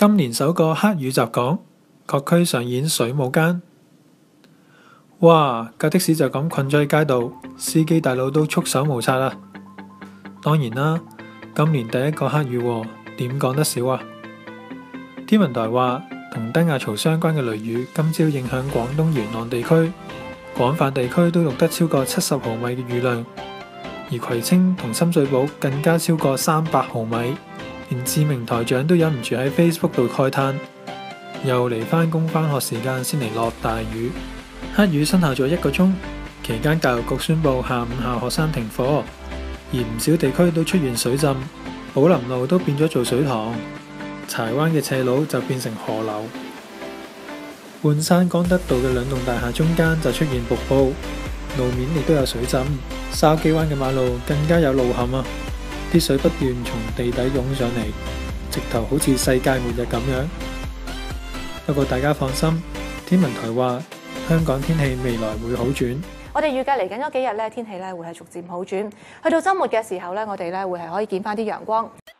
今年首個黑雨襲港，各區上演水舞間。哇！架的士就咁困咗喺街度，司機大佬都束手無策啦。當然啦，今年第一個黑雨喎，點講得少啊？天文台話，同低壓槽相關嘅雷雨今朝影響廣東沿岸地區，廣泛地區都錄得超過70毫米嘅雨量，而葵青同深水埗更加超過300毫米，連知名台長都忍唔住喺 Facebook 度慨嘆：又嚟返工返學時間先嚟落大雨。黑雨生效咗1個鐘，期間教育局宣布下午校學生停課，而唔少地區都出現水浸，寶林路都變咗做水塘，柴灣嘅斜路就變成河流。半山江德道嘅2棟大廈中間就出現瀑布，路面亦都有水浸，筲箕灣嘅馬路更加有路陷啊！啲水不斷從地底湧上嚟，直頭好似世界末日咁樣。不過大家放心，天文台話香港天氣未來會好轉。 我哋預計嚟緊嗰幾日咧，天氣咧會係逐漸好轉，去到週末嘅時候咧，我哋咧會係可以見翻啲陽光。